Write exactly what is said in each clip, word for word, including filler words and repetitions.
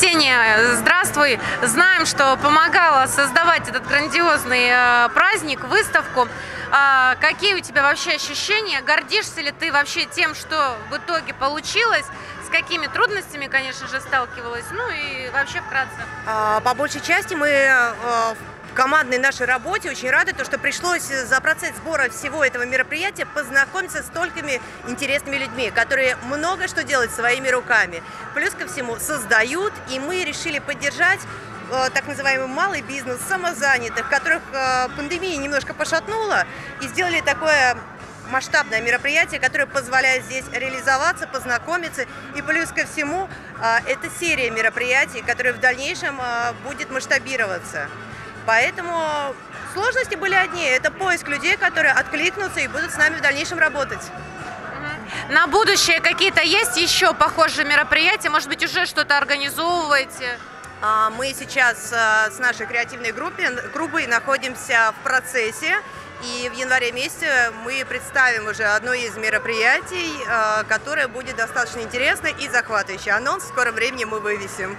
Ксения, здравствуй. Знаем, что помогала создавать этот грандиозный э, праздник, выставку. А, какие у тебя вообще ощущения? Гордишься ли ты вообще тем, что в итоге получилось? С какими трудностями, конечно же, сталкивалась? Ну и вообще вкратце. А, по большей части мы а, в командной нашей работе очень рады, то, что пришлось за процесс сбора всего этого мероприятия познакомиться с столькими интересными людьми, которые много что делают своими руками. Плюс ко всему создают, и мы решили поддержать так называемый малый бизнес, самозанятых, которых пандемия немножко пошатнула, и сделали такое масштабное мероприятие, которое позволяет здесь реализоваться, познакомиться. И плюс ко всему, это серия мероприятий, которая в дальнейшем будет масштабироваться. Поэтому сложности были одни. Это поиск людей, которые откликнутся и будут с нами в дальнейшем работать. На будущее какие-то есть еще похожие мероприятия? Может быть, уже что-то организовываете? Мы сейчас с нашей креативной группой, группой находимся в процессе. И в январе месяце мы представим уже одно из мероприятий, которое будет достаточно интересно и захватывающее. Анонс в скором времени мы вывесим.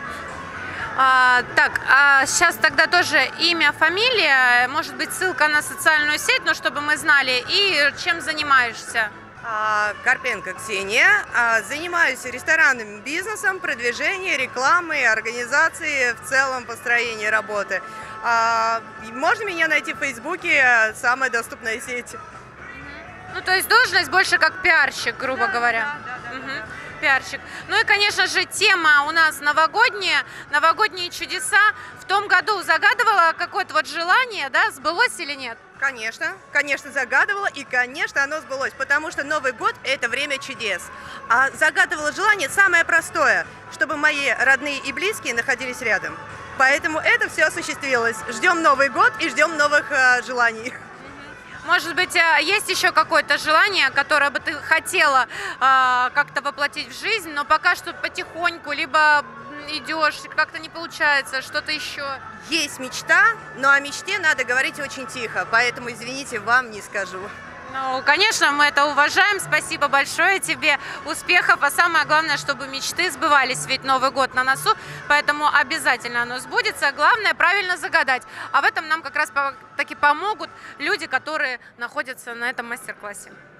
А, так, а сейчас тогда тоже имя, фамилия, может быть, ссылка на социальную сеть, но чтобы мы знали, и чем занимаешься? Карпенко Ксения. Занимаюсь ресторанным бизнесом, продвижением, рекламой, организацией, в целом построением работы. Можно меня найти в Фейсбуке, самая доступная сеть. Ну, то есть должность больше как пиарщик, грубо да, говоря. Да, да, да, угу. да. Пиарщик. Ну и, конечно же, тема у нас новогодняя, новогодние чудеса. В том году загадывала какое-то вот желание, да, сбылось или нет? Конечно, конечно загадывала, и, конечно, оно сбылось, потому что Новый год – это время чудес. А загадывала желание самое простое, чтобы мои родные и близкие находились рядом. Поэтому это все осуществилось. Ждем Новый год и ждем новых э, желаний. Может быть, есть еще какое-то желание, которое бы ты хотела э, как-то воплотить в жизнь, но пока что потихоньку, либо идешь, как-то не получается, что-то еще? Есть мечта, но о мечте надо говорить очень тихо, поэтому, извините, вам не скажу. Ну, конечно, мы это уважаем. Спасибо большое тебе. Успехов, а самое главное, чтобы мечты сбывались, ведь Новый год на носу, поэтому обязательно оно сбудется. Главное правильно загадать. А в этом нам как раз таки помогут люди, которые находятся на этом мастер-классе.